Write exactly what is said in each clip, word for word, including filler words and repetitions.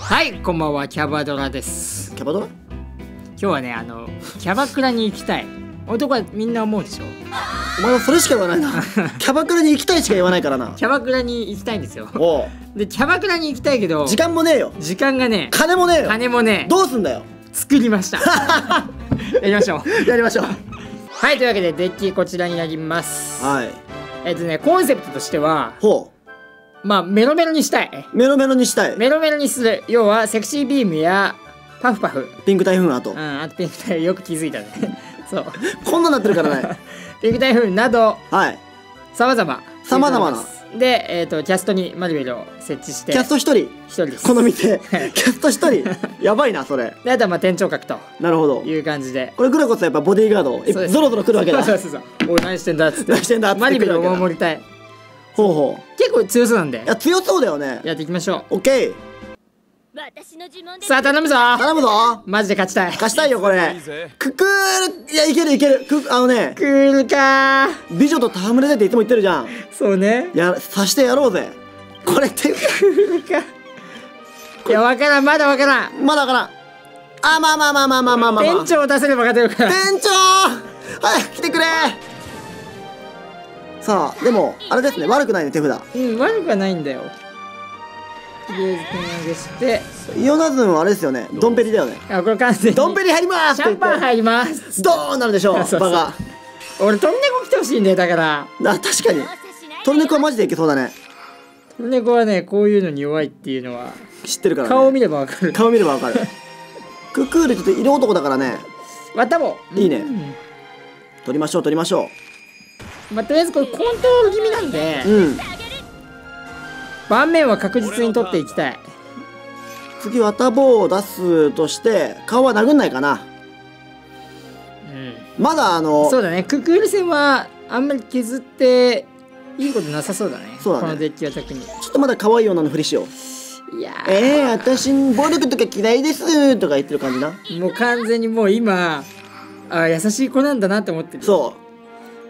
はい、こんばんは、キャバドラです。 キャバドラ？ 今日はね、あのキャバクラに行きたい男はみんな思うでしょ。 お前はそれしか言わないな。キャバクラに行きたいしか言わないからな。 キャバクラに行きたいんですよ。 おう。 で、キャバクラに行きたいけど時間もねえよ。 時間がねえ、 金もねえよ。 金もねえ。 どうすんだよ。 作りました。やりましょう。 やりましょう。 はい、というわけでデッキこちらになります。 はい。 えっとね、コンセプトとしては、 ほう。 まあメロメロにしたい。 メロメロにしたい。 メロメロにする。要はセクシービームやパフパフ、 ピンク台風アート。 うん、あとピンク台風、よく気づいたね。そう。 こんななってるからね。 ピンク台風など、 はい。 さまざま。 さまざまな。 で、えっとキャストにマルベルを設置して。 キャスト一人。 一人です。 この店。キャスト一人。やばいなそれ。 で、あとはまあ店長格と。 なるほど。 いう感じで。 これぐらいこそやっぱボディーガード。ゾロゾロ来るわけだ。 そうそうそう。おい、何してんだっつって。 何してんだっつって。 マルベルを守りたい。 ほうほう。 結構強そうなんで。 いや強そうだよね。 やっていきましょう。 オッケー。 さあ頼むぞ。 頼むぞ。 マジで勝ちたい。 勝ちたいよこれ。ククール、いやいけるいける。クあのね。 クールかー。 美女と戯れたいっていつも言ってるじゃん。 そうね。 やさしてやろうぜ。これってクールか。いや、わからん、まだわからん。 まだわからん。あ、まあまあまあまあまあまあまあ。 店長を出せれば勝てるから。 店長、はい来てくれ。さあでもあれですね、悪くないね手札。 うん、悪くはないんだよ。とりあえず点上げして。 イオナズンはあれですよね、ドンペリだよね。 あ、これ完全にドンペリ入りますシャンパン入ります。 ドーンなるでしょう。 そうそうバカ。 俺トルネコ来てほしいんだよ。だからあ、確かにトルネコはマジでいけそうだね。 トルネコはね、こういうのに弱いっていうのは知ってるからね。 顔を見ればわかる。 顔見ればわかる。ククールちょっと色男だからね。 わたぼいいね。取りましょう取りましょう。まあ、とりあえずこれコントロール気味なんで、 う。うん。 盤面は確実に取っていきたい。 次はタボを出すとして顔は殴んないかな。 うん。 まだあのそうだね。ククール戦はあんまり削っていいことなさそうだね。 そうだね。 このデッキは特に。 ちょっとまだ可愛い女のふりしよう。 いやー、えー、私暴力とか嫌いですとか言ってる感じな。 もう完全にもう今、あ、優しい子なんだなって思ってる。 そう。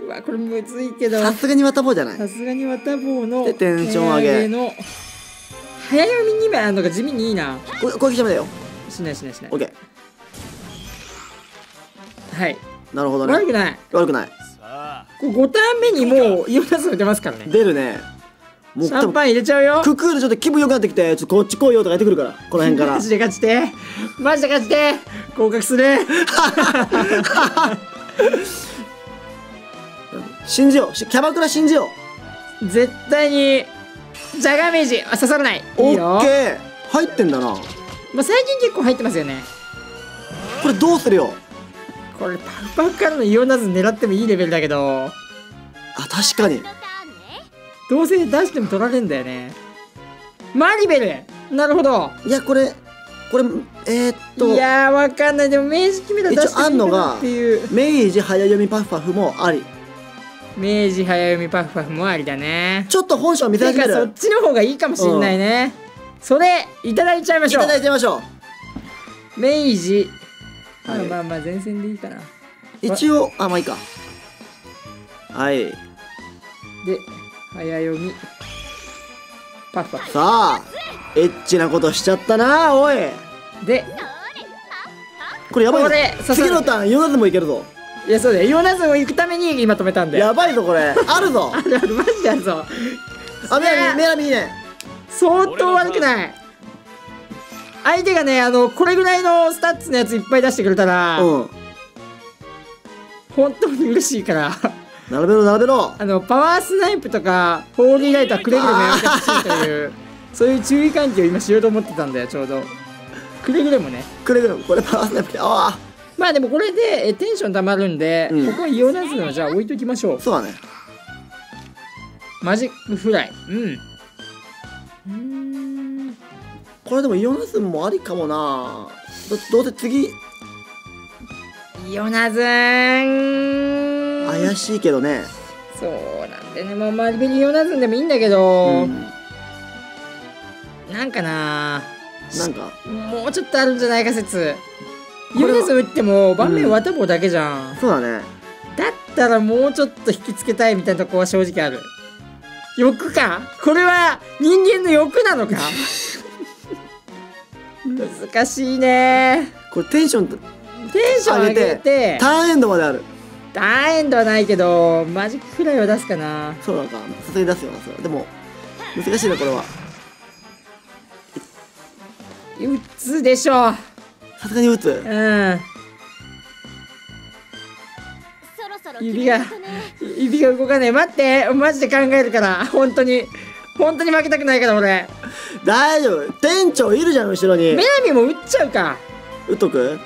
うわ、これむずいけど。 さすがにわたぼうじゃない。 さすがにわたぼうのでテンション上げの早読みに枚あるのが地味にいいな。 こ攻撃しゃべだよ。 しないしないしない。 オッケー。 はい。 なるほどね。 悪くない。 悪くない。 これごターン目にもうイオナズン出ますからね。 出るね。もうシャンパン入れちゃうよ。 ククールちょっと気分良くなってきて、ちょっとこっち来いよとか言ってくるからこの辺から。 マジで勝ちてマジで勝ちて合格する。 信じよう。キャバクラ信じよう。絶対にジャガーメージ、あ、刺さらない。 う。 いいよ。 オッケー。入ってんだな。 まあ、最近結構入ってますよね。 これどうするよ。 これパフパフからのイオナズン狙ってもいいレベルだけど、 あ、確かにどうせ出しても取られんだよね。マリベル、なるほど。 いやこれこれえー、っといやー、わかんない。でも明治決めたら出してもいいかなっていう。 明治早読みパフパフもあり。 明治早読みパフパフもありだね。 ちょっと本性を見せ始める。 てかそっちの方がいいかもしんないね、うん、それいただいちゃいましょう。 いただいちゃいましょう。明治、はい、まあまあまあ前線でいいかな。 一応あ、まあいいか。はい。で早読みパフパフ。 さあエッチなことしちゃったなおい。でこれやばいぞ。次のターンイオナズンもいけるぞ。 いや、そうだよ。イオナズンを行くために今止めたんで。 やばいぞこれ。あるぞ。 あるある、マジであるぞ。 あ、メラミメラミいいね。 相当悪くない。相手がね、あのこれぐらいのスタッツのやついっぱい出してくれたら、うん、本当に嬉しいから。 並べろ並べろ。 あのパワースナイプとかホーリーライトはくれぐれもやめてほしいというそういう注意喚起を今しようと思ってたんだよ、ちょうど。くれぐれもね。 くれぐれもこれパワースナイプで、ああ。 まあでもこれでえテンションたまるんで、うん、ここはイオナズンはじゃあ置いときましょう。 そうだね。 マジックフライ。うんうん。 これでもイオナズンもありかもな。どどうせ次イオナズン怪しいけどね。 そうなんでね。まあマリベリイオナズンでもいいんだけど、うん、なんかななんかもうちょっとあるんじゃないか説。イオナズン打っても盤面ワタボだけじゃん、 うん、そうだね。 だったらもうちょっと引きつけたいみたいなとこは正直ある。欲か、これは人間の欲なのか。 難しいね。 これテンションテンション上げてターンエンドまである。 ターンエンドはないけどマジックフライは出すかな。 そうなのか、さすがに出すよな。それでも難しいなこれは。 打つでしょ。 さすがに打つ。 うん。指が指が動かない。待って、マジで考えるから。本当に本当に負けたくないから俺。 大丈夫、店長いるじゃん後ろに。 女神も打っちゃうか。 打っとく。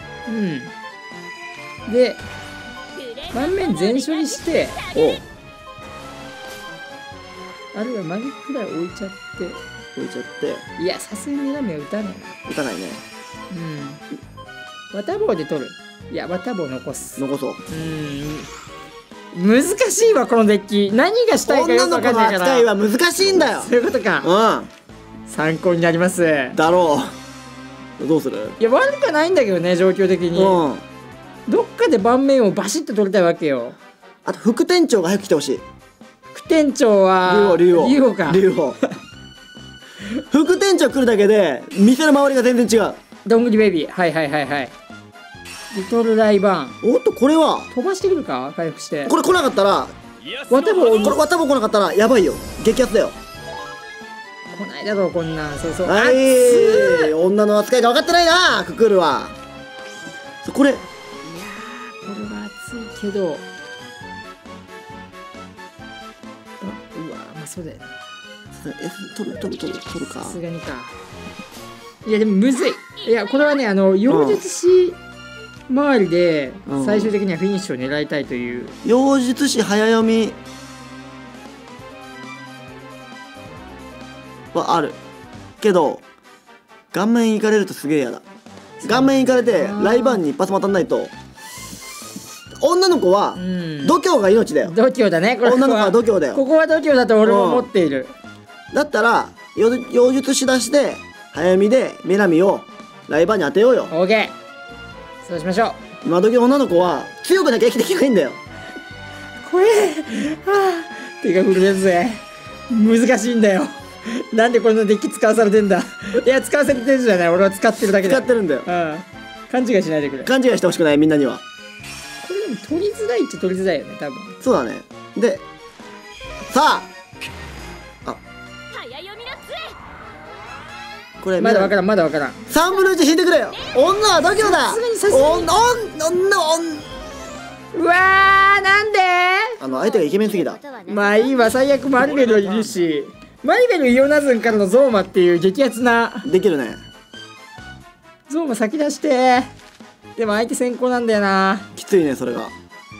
うんで盤面全処理して、 おあるいはマギックフライ置いちゃって置いちゃって。 いやさすがに女神は打たないな。 打たないね。 うん綿棒で取る。いや綿棒残す。 残そう。 うん難しいわこのデッキ。何がしたいかよく分かんないから。 女の子の扱いは難しいんだよ。 そういうことか。うん参考になりますだろう。どうする。 いや悪くないんだけどね状況的に。うんどっかで盤面をバシッと取りたいわけよ。 あと副店長が早く来てほしい。 副店長は竜王竜王か。 竜王副店長来るだけで店の周りが全然違う。 どんぐりベビーはいはいはいはい。リトルライバーン。 おっとこれは飛ばしてくるか回復して。 これ来なかったら綿棒これ綿棒来なかったらやばいよ。激アツだよ。 来ないだろうこんなん。そうそう。 はい、女の扱いが分かってないなククールは。これこれは熱いけど、あうわまあそうだよな。 取る取る取る取るか。 さすがにか。いやでもむずい。いやこれはねあの妖術師周りで最終的にはフィニッシュを狙いたいという。 妖術師早読みはあるけど顔面いかれるとすげえ嫌だ。顔面いかれてライバーンに一発も当たんないと。女の子は度胸が命だよ。 度胸だねこれ。 女の子は度胸だよ。 ここは度胸だと俺も思っている。 だったら妖術師出して早読みで女神をライバーに当てようよ。 オーケーそうしましょう。 今時女の子は強くなきゃ生きていけないんだよ。 これはあ手が震えるぜ。難しいんだよ。なんでこのデッキ使わされてんだ。いや使わせてるじゃない。俺は使ってるだけで。 使ってるんだよ。 うん勘違いしないでくれ。 勘違いしてほしくないみんなには。 これでも取りづらいっちゃ取りづらいよね多分。 そうだね。でさああこれまだわからんまだわからん。 さんぶんのいち引いてくれよ。女は度胸だ。 さすがにさすがに女女女うわーなんであの相手がイケメンすぎだ。 まあいいわ。最悪マリベルいるしマリベルイオナズンからのゾーマっていう激アツな。 できるね。 ゾーマ先出して。でも相手先行なんだよな。 きついねそれが。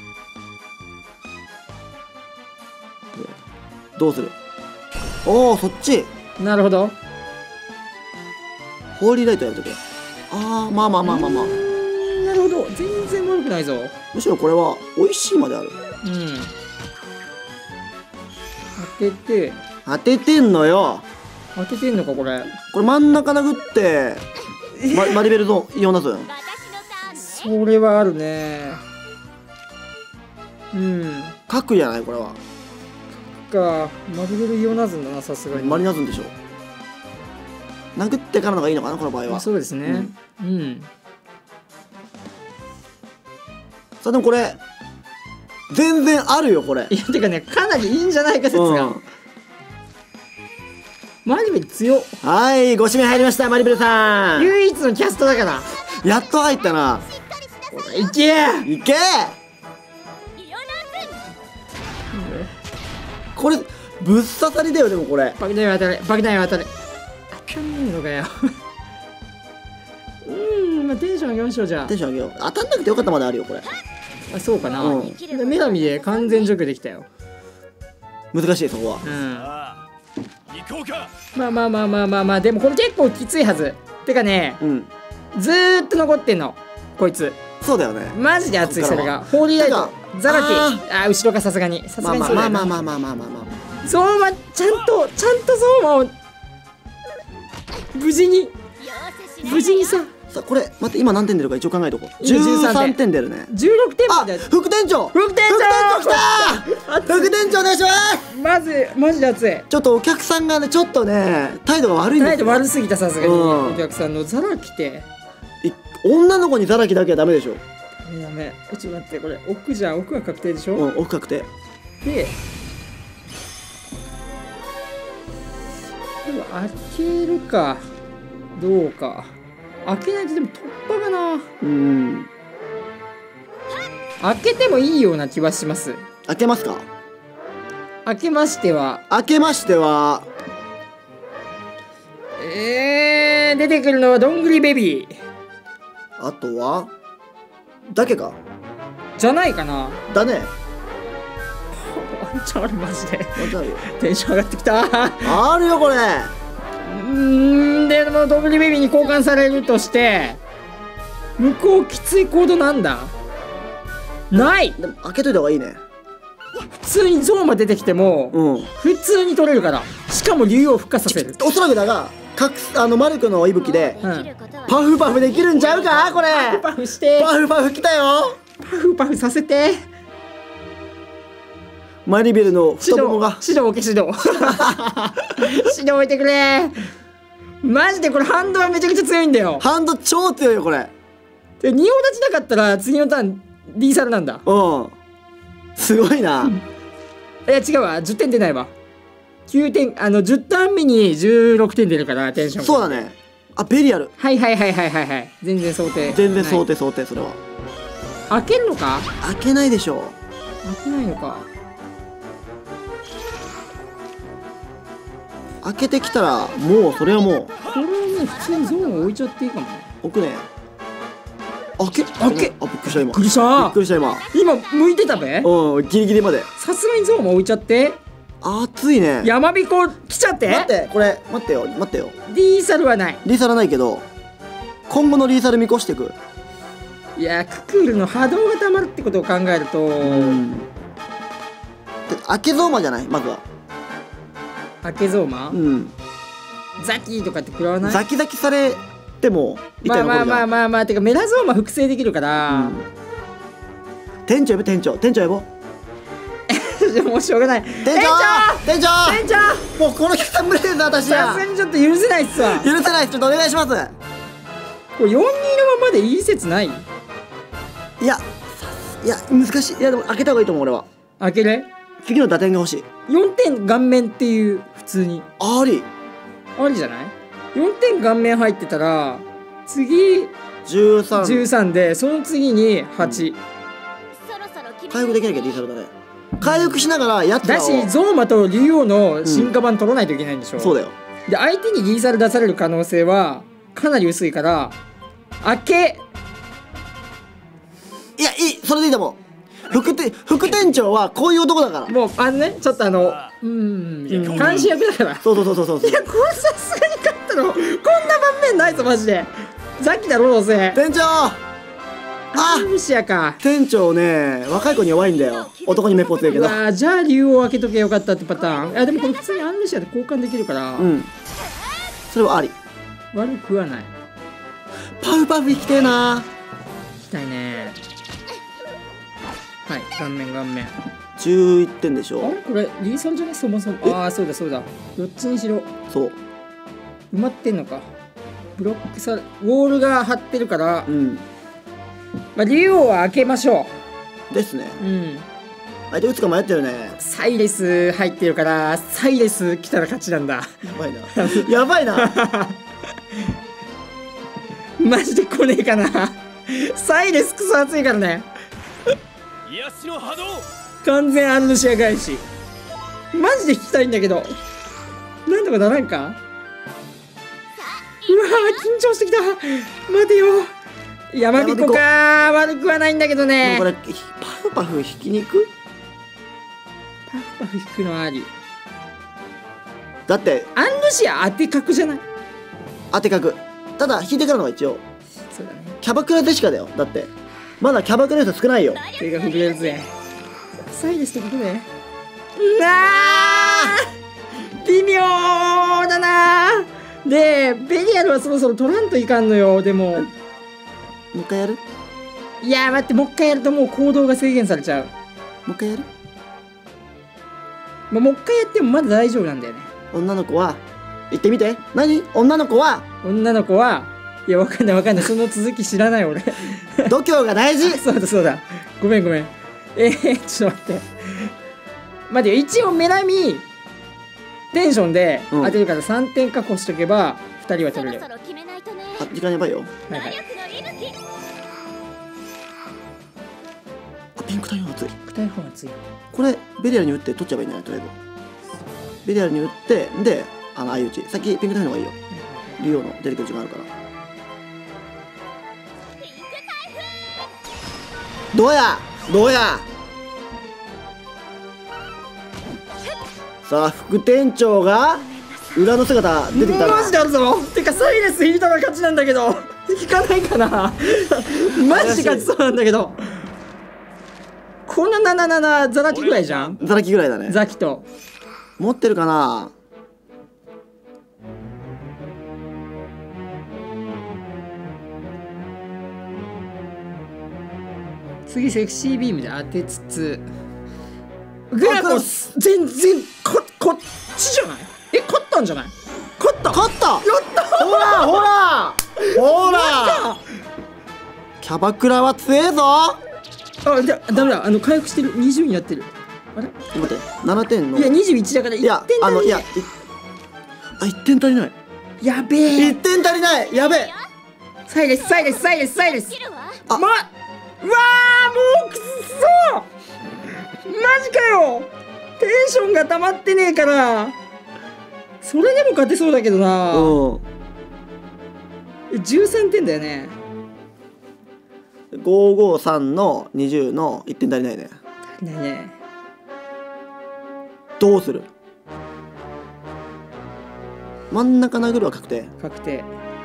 どうする。おおそっち。 なるほど。 ホーリーライトやるとき。ああまあまあまあまあまあ。 なるほど全然悪くないぞ。 むしろこれは美味しいまである。うん当てて当ててんのよ。 当ててんのかこれ。 これ真ん中殴ってマ, マリベルのイオナズン。 それはあるね。うん角じゃないこれは。 かマリベルイオナズンだなさすがに。 マリナズンでしょ。殴ってからのがいいのかなこの場合は。 そうですね。うん、うん、 さあでもこれ全然あるよこれ。 いやてかねかなりいいんじゃないか説が、うん、マリベル強っ。 はいご指名入りましたマリベルさん。 唯一のキャストだから。 やっと入ったな。 いけいけこれぶっ刺さりだよ。でもこれ爆弾当たれ爆弾当たれ当たんねえのかようんまあテンション上げましょう。じゃあテンション上げよう。当たんなくてよかったまであるよこれ。 あそうかな、うん、女神で完全除去できたよ。 難しいそこは。 うんまあまあまあまあまあまあでもこれ結構きついはず。てかね、うん、ずーっと残ってんのこいつ。 そうだよねマジで熱い。それがホーリーライトザラキあ後ろかさすがにさすがにそうだよ。 まあまあまあまあまあまあまあゾーマちゃんとちゃんとゾーマを無事に無事にささあこれ待って今何点出るか一応考えとこう。じゅうさんてん出るね。 じゅうろくてんまあ、 で。 副店長副店長副店長来た副店長お願いします。 まずマジで熱い。 ちょっとお客さんがねちょっとね態度が悪いんですよ。 態度悪すぎた。さすがにうんお客さんのザラ来てい女の子にザラキだけはダメでしょ。 ダメダメ。えちょっと待って、これ奥じゃん。奥は確定でしょ。 うん、奥確定。 でこれは開けるかどうか。開けないとでも突破がな。 うん開けてもいいような気はします。 開けますか。 開けましては開けましてはえー、出てくるのはどんぐりベビーあとはだけかじゃないかな。 だね。 ワンチャンあるマジで。 わかるよ。 テンション上がってきた。 あるよこれ。 うーんででもドブリベビーに交換されるとして向こうきついコードなんだ。ないでも開けといた方がいいね。 普通にゾーマ出てきても、 うん。 普通に取れるから。しかも竜を復活させる。 おそらくだがかくあのマルクの息吹でうんパフパフできるんちゃうかこれ。 パフパフしてパフパフ来たよ。 パフパフさせて。 マリベルの指導太ももが指導置け指導指導置いてくれ。マジでこれハンドはめちゃくちゃ強いんだよ。 ハンド超強いよこれ。 で仁王立ちなかったら次のターンリーサルなんだ。 うんすごいな。 いや違うわ、じゅってん出ないわ。きゅうてん、あのじゅうターン目にじゅうろくてん出るからテンション。 そうだね。あベリアル。 はいはいはいはいはいはい。全然想定全然想定。 定想定それは。 開けるのか。 開けないでしょ開けないのか。 う。開けてきたらもうそれはもうこれはね普通にゾーン置いちゃっていいかもね。 置くね。開け開けあびっくりした今。 びっくりしびったくりした今。 今向いてたべ。 うんギリギリまで。 さすがにゾーンも置いちゃって熱いね。 山彦来ちゃって待ってこれ待ってよ待ってよ。 リーサルはない。 リーサルないけど今後のリーサル見越していく。 いやククールの波動がたまるってことを考えると、 うんで開けゾーマじゃないまずは。 開けゾーマ、 うんザキーとかって食らわない。 ザキザキされてもまあまあまあまあまあてかメラゾーマ複製できるから、 うん店長呼べ店長店長呼ぼう。 もうしょうがない。 店長店長店長もうこの客さん無理です私さはすがにちょっと許せないっすわ。 許せないです。ちょっとお願いします。 これよんにのままでいい説ない。 いやいや難しい。いやでも開けた方がいいと思う俺は。 開ける次の打点が欲しい。 よんてん顔面っていう普通にありありじゃない。よんてん顔面入ってたら次じゅうさんじゅうさんでその次にはち、 回復できなきゃリーサルだね。回復しながらやつらだをしゾーマと竜王の進化版取らないといけないんでしょ、 そうだよ。 で相手にリーサル出される可能性はかなり薄いから開け。 いやいいそれでいいと思う。副店副店長はこういう男だから。 もうあのねちょっとあのうん監視役だから。 そうそうそうそうそういやこれさすがに勝ったのこんな盤面ないぞマジで。ザキだろどうせ。 店長あムシアか。 店長ね若い子に弱いんだよ。男にめっぽ強いけど。 うわーじゃあ竜を開けとけよかったってパターン。いやでもこれ普通にアンルシアで交換できるから、 うんそれはあり。 悪くはない。 パフパフ行きてえな。 行きたいね。はい顔面顔面。 じゅういってんでしょ。 あれこれリーサルじゃねそもそも。ああそうだそうだどっちにしろそう埋まってんのか。ブロックさウォールが張ってるから、 うんまあ、竜王は開けましょですね。 う。うん相手打つか迷ってるね。 サイレス入ってるからサイレス来たら勝ちなんだ。 やばいなやばいなマジで来ねえかなサイレスクソ熱いからね。 癒しの波動。 完全アンルシア返しマジで引きたいんだけどなんとかならんか。うわー緊張してきた。待てよ山彦か。悪くはないんだけどでもね。 これパフパフ引きに行く。 パフパフ引くのはあり。 だってアンルシア当て角じゃない。 当て角ただ引いてからのが一応そうだね。 キャバクラでしかだよ。だってまだキャバクラの人少ないよ。 手が震えるぜ。サイレスってことね。なあ微妙だな。 でベリアルはそろそろ取らんといかんのよ。でももう一回やる？ いやー待って、もう一回やるともう行動が制限されちゃう。 もう一回やる？ まあ、もう一回やってもまだ大丈夫なんだよね。 女の子は言ってみて。何？女の子は女の子はいやわかんないわかんない、その続き知らない俺。 度胸が大事。 そうだそうだ、ごめんごめん。えー、ちょっと待って待ってよ、一応メラミテンションで当てるからさんてん確保しとけばふたりは取れるよ。 あ、時間やばいよ。 はいはい。 あ、ピンク大砲熱い。 副大砲は強い。 これベリアルに打って取っちゃえばいいんじゃない？とりあえずベリアルに打ってで、あの相打ち先ピンク大砲の方がいいよ。リオの出てくる時間あるから。どうやどうや。さあ副店長が裏の姿出てきたな。 マジであるぞ。てかサイレス引いたら勝ちなんだけど引かないかな。マジで勝ちそうなんだけど。このななななザラキぐらいじゃん。 ザラキぐらいだね。 ザキと持ってるかな。 次セクシービームで当てつつグラコス全然ここっちじゃない？え、勝ったんじゃない？勝った勝ったやったほらほらほらキャバクラは強えぞ。 あ、じゃダメだ、あの回復してる。にじゅうになってる。あれ待ってななてんの。 いやにじゅういちだからいってんいやあのいやあいってん足りない。 やべえ、 いってん足りない。やべえ。 サイレスサイレスサイレスサイレス。 あまうわー、もうくっそマジかよ。テンションが溜まってねえからそれでも勝てそうだけどな。 うんじゅうさんてんだよね。 ごーごーさんのにじゅうのいってん足りないね。 足りないね。 どうする？真ん中殴るは確定。 確定。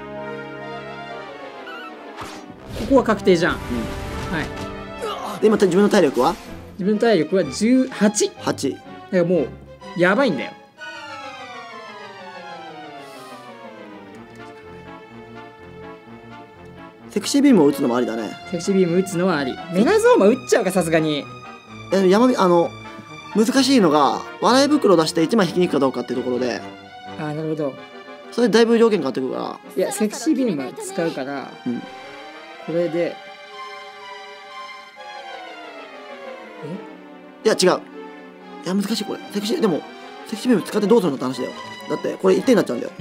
ここは確定じゃん。 うんはい。 で今自分の体力は自分の体力はじゅうはち。 はち。 だからもうやばいんだよ。 セクシービームを打つのもありだね。 セクシービーム打つのはあり。メラゾーマ打っちゃうかさすがに。 え山火あの難しいのが笑い袋出していちまい引きに行くかどうかっていうところで、 ああなるほど。 それだいぶ条件変わってくるから。 いやセクシービーム使うから、 うん、 これでいや違う。いや難しいこれ。セクシーでもセクシービーム使ってどうするのって話だよ。だってこれいってんになっちゃうんだよ。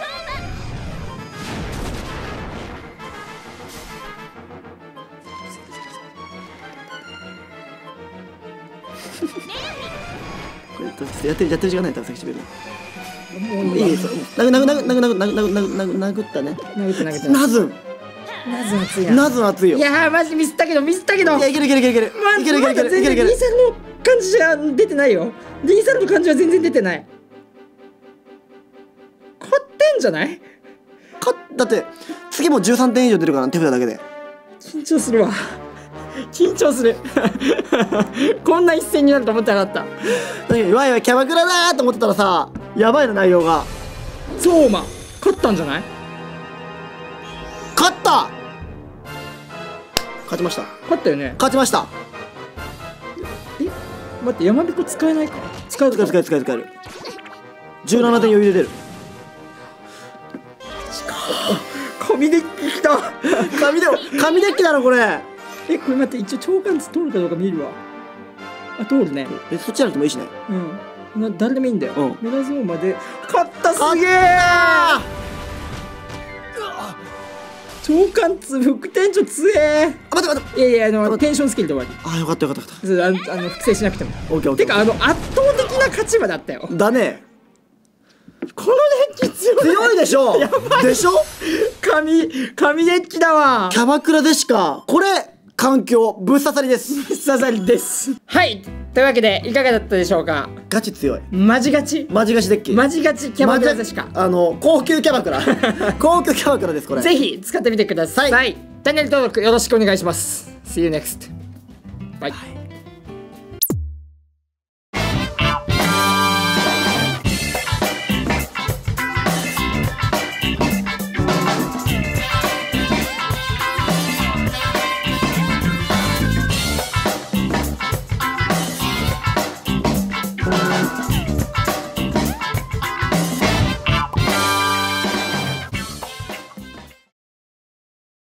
これやってるやってる時間ない多分セクシービーム。 もういいですよ。殴殴殴殴殴殴殴殴殴ったね。 殴って殴ってナズンナズン熱いな。 ナズン熱いよ。 いやーマジミスったけどミスったけど。 いやいけるいけるいけるいけるまいけるいけるいけるいけるいける。 リーサルの感じじゃ出てないよ。リーサルの感じは全然出てない。勝ってんじゃない？ かだって次もじゅうさんてん以上出るから手札だけで。 緊張するわ。緊張する。こんな一戦になると思ってなかった。 だけどわいわいキャバクラだーと思ってたらさ、やばいな内容が。 ゾーマ勝ったんじゃない？ 勝った。勝ちました。 勝ったよね。 勝ちました。 え待って山彦使えないか？使う使える使える使える使える。じゅうななてん余裕で出る。 紙デッキきた。 紙で紙デッキだろこれ。 えこれ待って一応長官図通るかどうか見るわ。あ通るね。 えそっちじゃなくてもいいしね。 うんな誰でもいいんだよ。 うんメガゾーマで勝った。すげえ。長官図副店長強え。 あ待って待って。 いやいやあのテンションスキルで終わり。 あよかったよかったよかっそうあのあの複製しなくても。 た。オッケーオッケー。 てかあの圧倒的な勝ち馬だったよ。 だね。 このデッキ強い。 強いでしょ。でしょ。 紙紙デッキだわ。 キャバクラでしかこれ環境ぶっ刺さりです。 ぶっ刺さりです。はいというわけでいかがだったでしょうか。 ガチ強い。 マジガチマジガチデッキ。 マジガチキャバクラでしか。 あの高級キャバクラ。高級キャバクラですこれ。 ぜひ使ってみてください。チャンネル登録よろしくお願いします。See you next. Bye.